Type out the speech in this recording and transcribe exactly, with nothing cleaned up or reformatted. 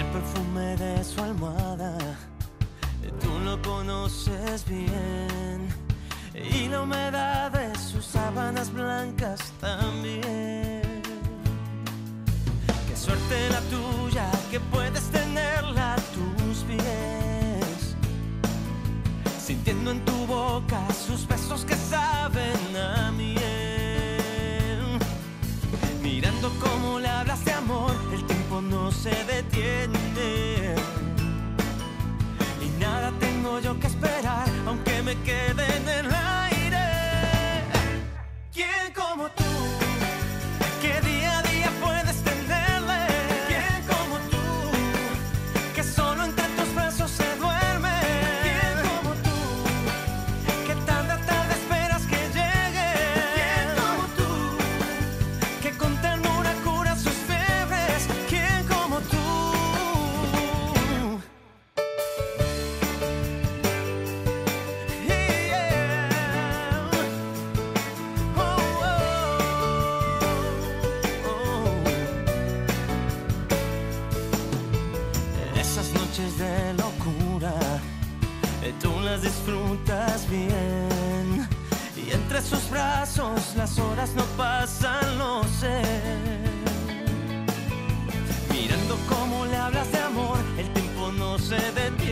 el perfume de su almohada, tú lo conoces bien, y la humedad de sus sábanas blancas también. Qué suerte la tuya que puedes tenerla a tus pies, sintiendo en tu boca sus besos que saben a miel. Mirando cómo le hablas de amor, el tiempo no se detiene, y nada tengo yo que esperar, aunque me quede en el aire. ¿Quién como tú, que día a día puedes tenerle? ¿Quién como tú, que solo entre tus brazos se duerme? ¿Quién como tú, que tarde a tarde esperas que llegue? ¿Quién como tú, que con ternura cura sus fiebres? ¿Quién como tú? Esas noches de locura, eh, tú las disfrutas bien, y entre sus brazos las horas no pasan, lo sé. Mirando cómo le hablas de amor, el tiempo no se detiene.